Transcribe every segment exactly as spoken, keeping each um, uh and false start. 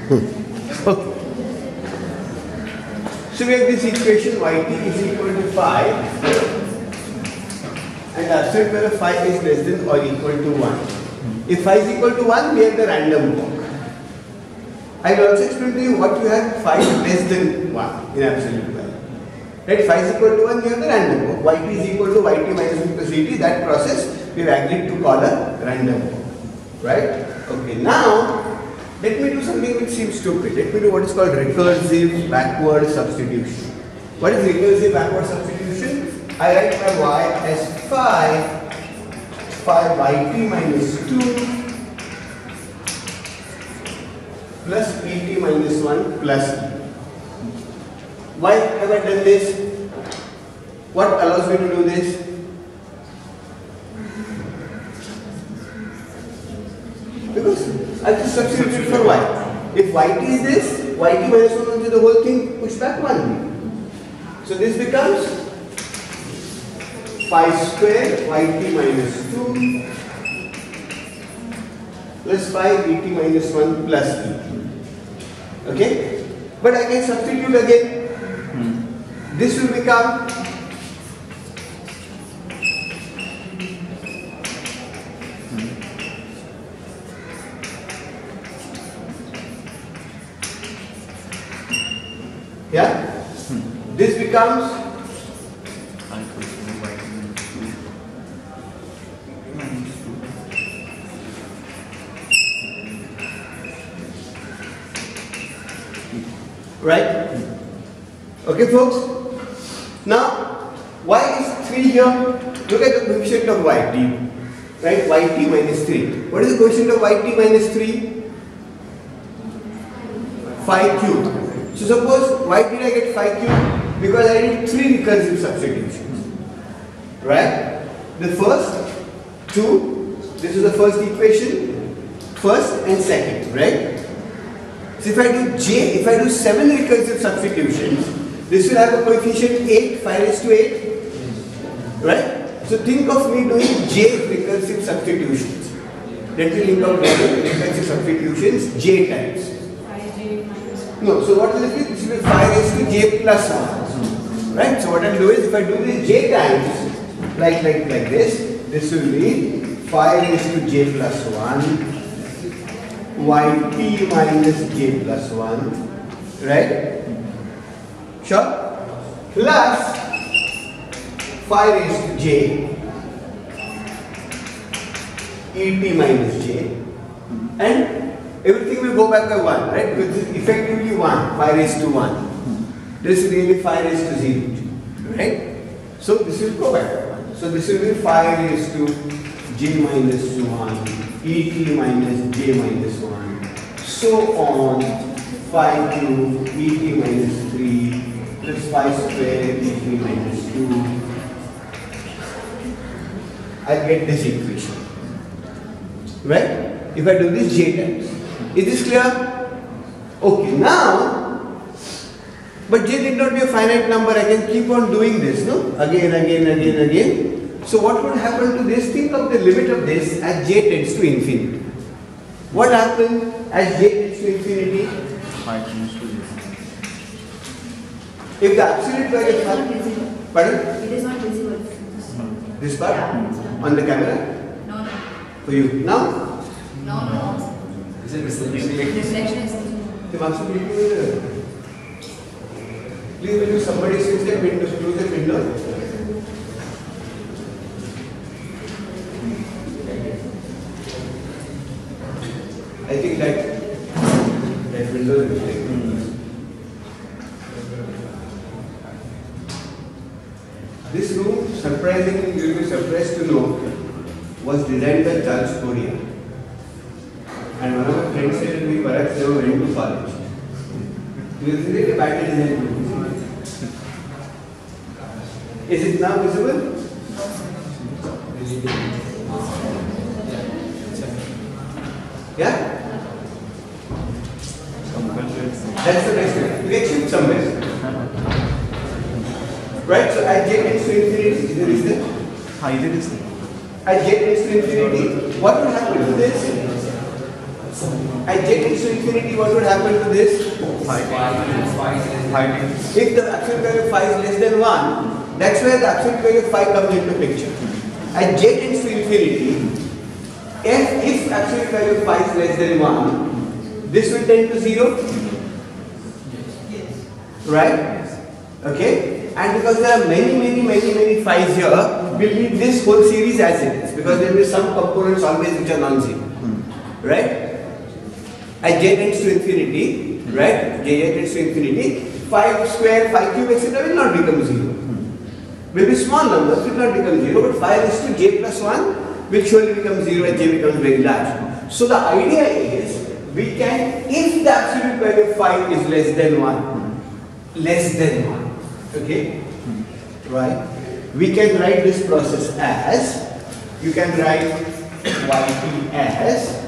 Okay. So we have this equation yt is equal to five and absolute value of five is less than or equal to one. If five is equal to one, we have the random walk. I will also explain to you what you have five less than one in absolute value. Right? five is equal to one, you have the random walk. Yt is equal to yt minus one plus ct. That process we have agreed to call a random walk. Right? Okay, now let me do something which seems stupid. Let me do what is called recursive backward substitution. What is recursive backward substitution? I write my y as five, five yt minus two plus et minus one plus e. Why have I done this? What allows me to do this? Because I just substitute for y. If yt is this, yt minus one will be the whole thing pushed back one. So this becomes five square yt minus two plus five et minus one plus e. Okay? But I can substitute again. This will become yeah? Hmm. This becomes right? Okay, folks? Now, y is three here. Look at the coefficient of yt. Right? Yt minus three. What is the coefficient of yt minus three? five cubed. So suppose, why did I get five cubed? Because I did three recursive substitutions. Right? The first two, this is the first equation, first and second, right? So if I do j, if I do seven recursive substitutions, this will have a coefficient eight, five raised to eight, right? So think of me doing j recursive substitutions. Let me think of recursive substitutions j times. No, so what will it be? This will be five raised to j plus one, right? So what I will do is, if I do this j times, like like like this, this will be five raised to j plus one, yt minus j plus one, right? Sure? Plus five raised to j et minus j, and everything will go back by one, right? Because this is effectively one, five raised to one. This is really five raised to zero, right? So this will go back by one. So this will be five raised to j minus one, et minus j minus one, so on, five cubed et minus three plus five square et minus two. I get this equation, right? If I do this j times. Is this clear? Okay, now, but j did not be a finite number. I can keep on doing this, no? Again, again, again, again. So what would happen to this? Think of the limit of this as j tends to infinity. What happens as j tends to infinity? If the absolute value of five, pardon? It is not visible. This part? Yeah. On the camera? No, no. For you. Now? No, no. Is it reflection? Reflection is visible. Please, will you somebody switch the window, close the window? I think that that window is reflecting. This room, surprisingly, you will be surprised to know, was designed by Charles Fourier. And one of my friends said to me, perhaps they were going to college. It was really badly designed room. Is it now visible? Yeah? That's the next one. You can shift somewhere. Right? So as j tends to infinity, is there is there? हाँ इधर is As j tends to infinity, what will happen to this? At z tends to infinity, what would happen to this? Five. Five. If the absolute value of phi is less than one, that's where the absolute value of phi comes into picture. At z tends to infinity, if, if absolute value of phi is less than one, this will tend to zero. Right? Okay? And because there are many, many, many, many phi's here, we'll leave this whole series as it is, because there will be some components always which are non-zero. Right? At z tends to infinity, right? J tends to infinity, phi square, phi cube, et cetera will not become zero. Will be small numbers, will not become zero, but phi raised to j plus one will surely become zero and j becomes very large. So the idea is, we can, if the absolute value of phi is less than one, less than one, okay? Right? We can write this process as, you can write yt as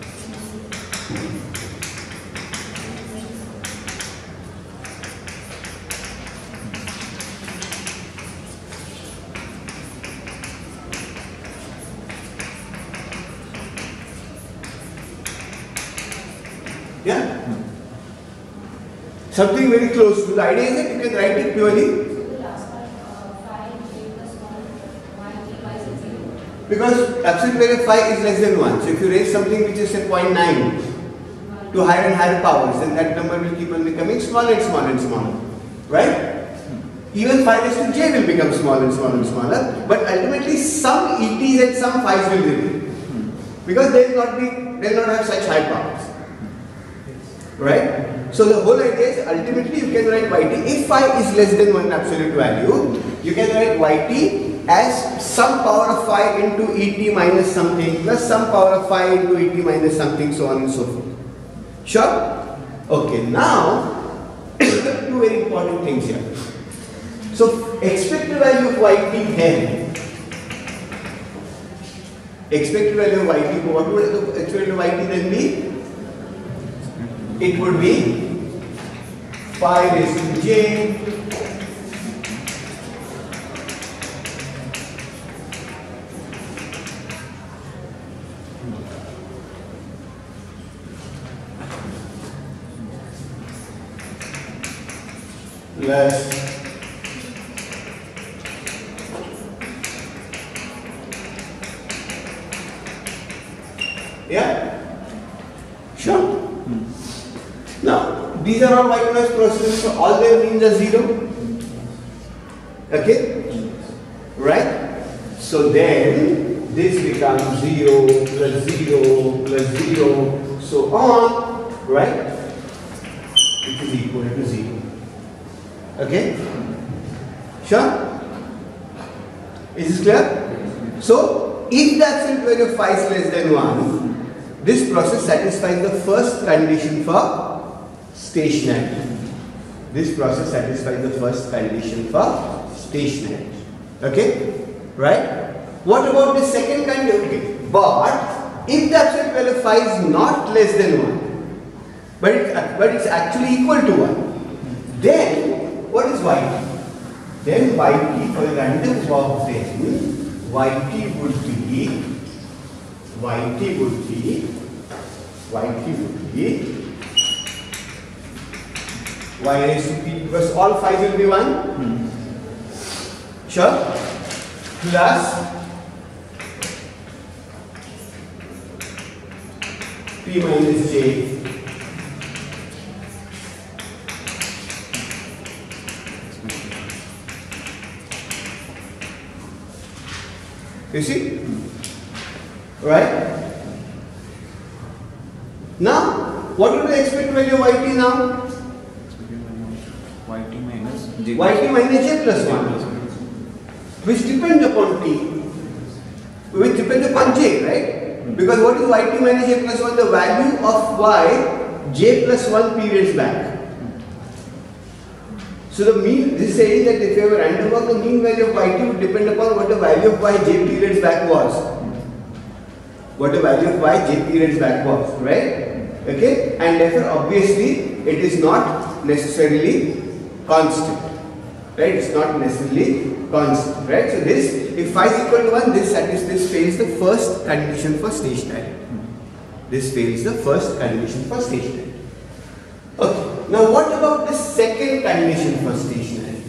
yeah? Something very close to the idea is that you can write it purely because absolute value of phi is less than one. So if you raise something which is say zero point nine to higher and higher powers, then that number will keep on becoming smaller and smaller and smaller. Right? Even phi raised to j will become smaller and smaller and smaller, but ultimately some et's and some phi's will remain. Because they will not be they will not have such high powers. Right? So the whole idea is ultimately you can write yt. If phi is less than one absolute value, you can write yt as some power of phi into et minus something plus some power of phi into et minus something, so on and so forth. Sure? Okay, now two very important things here. So expected value of yt then, expected value of yt, what would the expected value of yt then be? It would be phi raised to j plus yeah, sure. Now, these are all white noise processes, so all their means are zero. Okay? Right? So then, this becomes zero, plus zero, plus zero, so on, right? It is equal to zero. Okay? Sure? Is this clear? So, if the absolute value of phi is less than one, this process satisfies the first condition for stationarity. This process satisfies the first condition for stationarity. Okay? Right? What about the second condition? Okay. But if the absolute value of phi is not less than one, but it's, but it's actually equal to one, then what is yt? Then yt for the random walk, then yt would be yt would be yt would be y raised to p, because all phi will be one. Hmm. Sure? Plus p minus j you see? Right? Now, what will the expected value of yt now? Yt minus j. Yt minus j plus one, which depends upon t, which depends upon j, right? Because what is yt minus j plus one? The value of y j plus one periods back. So the mean, this is saying that if you have a random walk, the mean value of yt would depend upon what the value of y j periods back was. What the value of y j periods back was, right? Okay? And therefore, obviously, it is not necessarily constant. Right? It's not necessarily constant. Right? So this, if phi is equal to one, this satisfies this fails the first condition for stationarity. This fails the first condition for stationary. Okay. Now what about the second condition for stationary?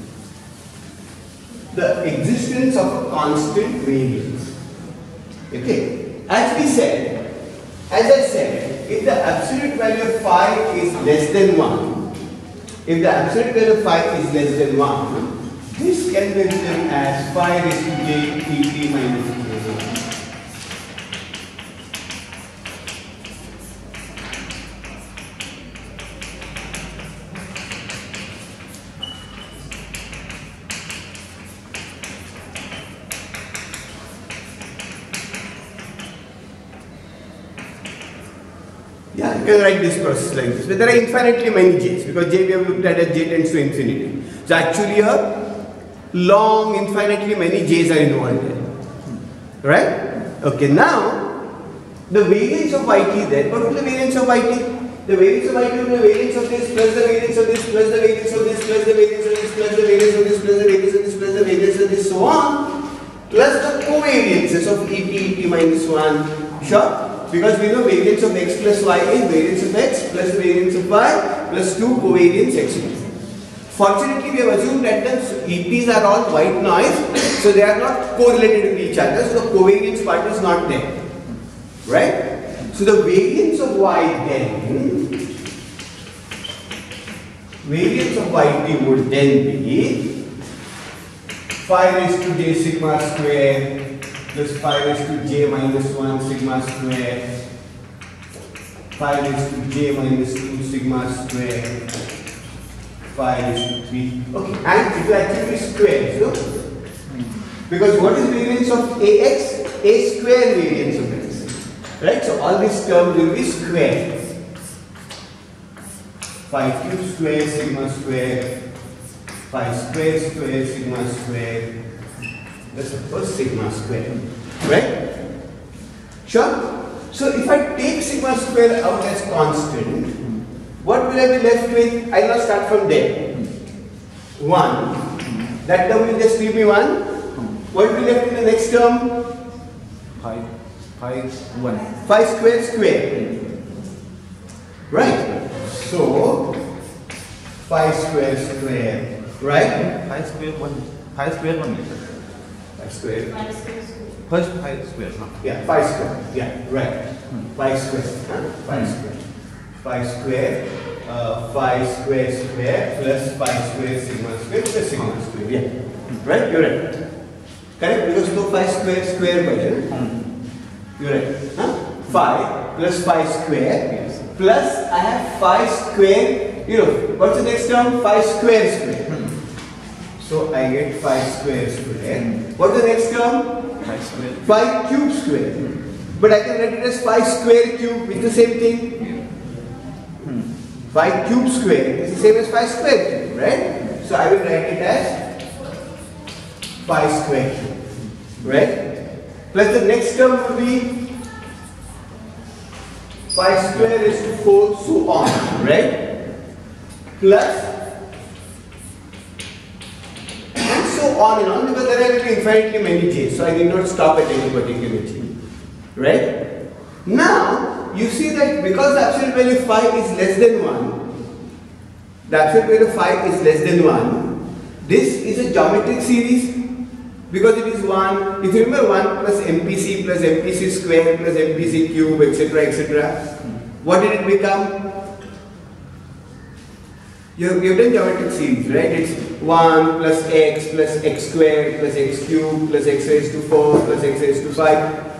The existence of a constant variance. Okay. As we said, as I said, if the absolute value of phi is less than one, if the absolute value of phi is less than one, this can be written as phi raised to j pt minus k. Yeah, you can write this process like this. But there are infinitely many j's because j we have looked at as j tends to infinity. So actually a long, infinitely many j's are involved here. Right? Okay, now the variance of yt then, what will the variance of yt? The variance of yt will be the variance of this plus the variance of this plus the variance of this plus the variance of this plus the variance of this plus the variance of this plus the variance of this so on plus the covariances of et, et minus one. Sure? Because we know variance of x plus y is variance of x plus variance of y plus two covariance x. Fortunately, we have assumed that the E Ps are all white noise, so they are not correlated with each other, so the covariance part is not there. Right? So the variance of y then, variance of yt would then be phi raised to j sigma square plus phi raised to j minus one sigma square, phi raised to j minus two sigma square, phi raised to three. Okay, and it will actually be squared, so because what is variance of ax? A square variance of x. Right? So all these terms will be squared. Phi cube square sigma square, phi square square sigma square. That's of course sigma square, right? Sure? So if I take sigma square out as constant, what will I be left with? I will not start from there. one. That term will just leave me one. What will be left in the next term? Phi, phi one. Phi square square. Right? So, phi square square. Right? Phi square one. Phi square one. Phi square. First phi square. Huh? Yeah, phi square. Yeah, right. Phi square. Huh? Phi square. Phi square. Uh, phi square square plus phi square sigma square plus sigma square. Yeah. Right? You're right. Correct? Because to phi square square by the you're right. Huh? Phi plus phi square. Yes. Plus I have phi square. You know, what's the next term? Phi square square. So I get phi square square. What's the next term? Phi square. Phi cube square. But I can write it as phi square cube, which is the same thing. Phi cube square is the same as phi square cube, right? So I will write it as phi square cube, right? Plus the next term will be phi square is to four, so on, right? Plus and so on and on, because there are infinitely many j's, so I need not stop at any particular j, right? Now you see that because the absolute value of phi is less than one, the absolute value of phi is less than one, this is a geometric series because it is one. If you remember one plus M P C plus M P C square plus M P C cube, etc, et cetera, what did it become? You have, you have done geometric series, right? It's one plus x plus x squared plus x cubed plus x raised to four plus x raised to five.